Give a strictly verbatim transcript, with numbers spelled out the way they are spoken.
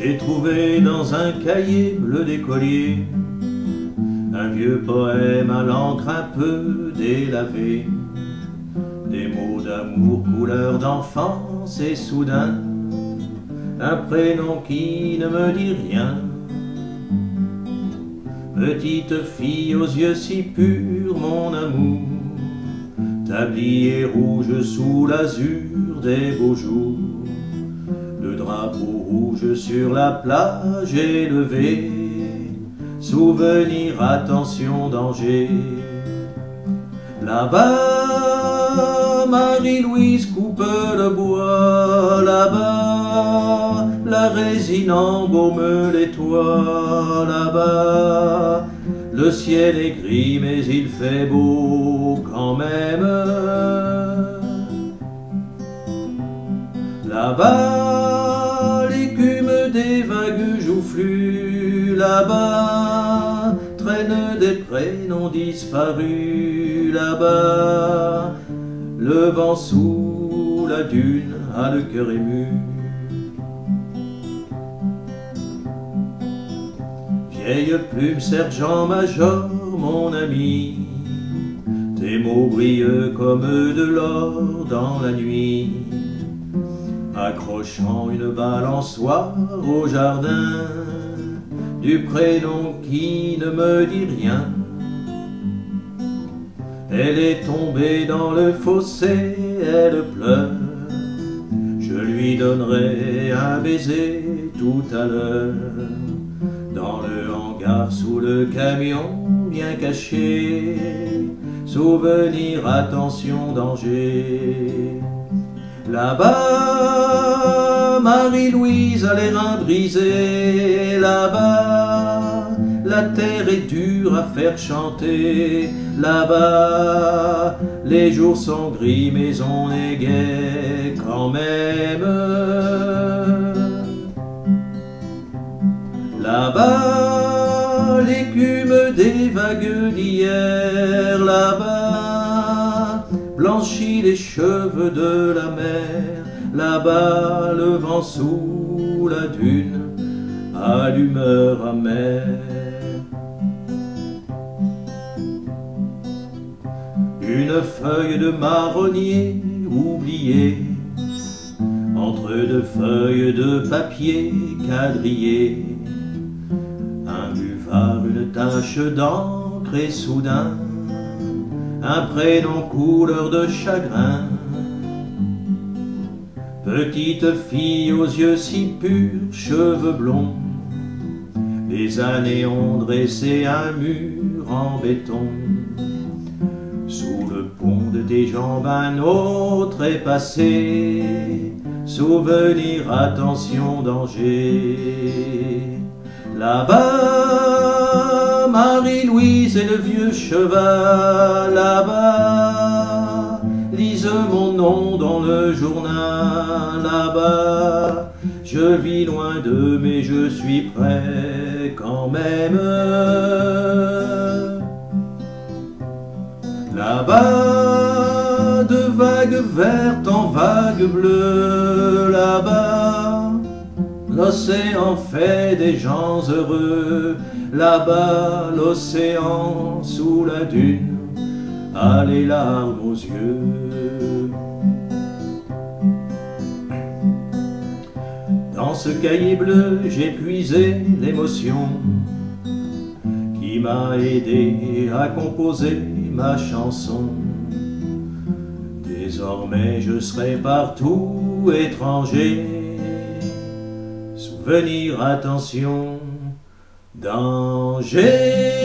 J'ai trouvé dans un cahier bleu d'écolier un vieux poème à l'encre un peu délavé, des mots d'amour couleur d'enfance et soudain un prénom qui ne me dit rien. Petite fille aux yeux si purs, mon amour, tablier rouge sous l'azur des beaux jours, le drapeau rouge sur la plage élevé, souvenir, attention, danger. Là-bas, Marie-Louise coupe le bois, là-bas, la résine embaume les toits, là-bas, le ciel est gris mais il fait beau quand même. Là-bas, l'écume des vagues joufflues, là-bas, traînent des prénoms disparus, là-bas, le vent sous la dune a le cœur ému. Vieille plume, sergent-major, mon ami, tes mots brillent comme de l'or dans la nuit, accrochant une balançoire au jardin du prénom qui ne me dit rien. Elle est tombée dans le fossé, elle pleure, je lui donnerai un baiser tout à l'heure. Dans le hangar, sous le camion, bien caché, souvenir, attention, danger. Là-bas, Marie-Louise a les reins brisés, là-bas, la terre est dure à faire chanter, là-bas, les jours sont gris mais on est gai quand même. Là-bas, l'écume des vagues d'hier, là-bas, blanchit les cheveux de la mer, là-bas, le vent sous la dune a l'humeur amère. Une feuille de marronnier oubliée entre deux feuilles de papier quadrillé, un buvard, une tache d'encre et soudain un prénom couleur de chagrin. Petite fille aux yeux si purs, cheveux blonds, les années ont dressé un mur en béton. Sous le pont de tes jambes un autre est passé, souvenir, attention, danger. Là-bas, Marie-Louise et le vieux cheval, là-bas, lise mon nom dans le journal, là-bas, je vis loin d'eux mais je suis près quand même. Là-bas, de vagues vertes en vagues bleues, là-bas, l'océan fait des gens heureux, là-bas, l'océan sous la dune a les larmes aux yeux. Dans ce cahier bleu, j'ai puisé l'émotion qui m'a aidé à composer ma chanson. Désormais, je serai partout étranger, souvenir, attention, danger.